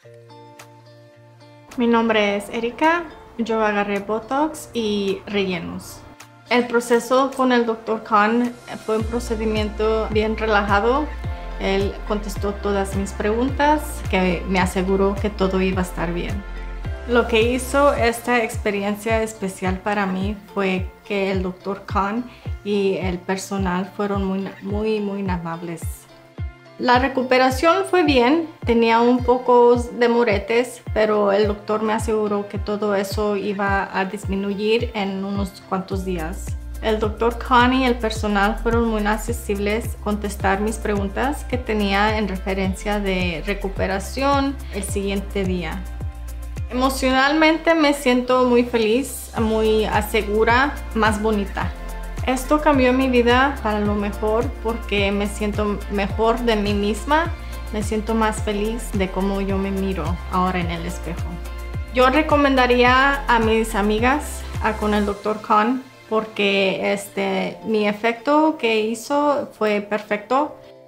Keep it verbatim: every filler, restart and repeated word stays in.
Mi nombre es Erika, yo agarré Botox y rellenos. El proceso con el doctor Khan fue un procedimiento bien relajado. Él contestó todas mis preguntas, que me aseguró que todo iba a estar bien. Lo que hizo esta experiencia especial para mí fue que el doctor Khan y el personal fueron muy, muy, muy amables. La recuperación fue bien, tenía un poco de moretes, pero el doctor me aseguró que todo eso iba a disminuir en unos cuantos días. El doctor Khan y el personal fueron muy accesibles a contestar mis preguntas que tenía en referencia de recuperación el siguiente día. Emocionalmente me siento muy feliz, muy segura, más bonita. Esto cambió mi vida para lo mejor porque me siento mejor de mí misma, me siento más feliz de cómo yo me miro ahora en el espejo. Yo recomendaría a mis amigas a, con el doctor Khan porque este, mi efecto que hizo fue perfecto.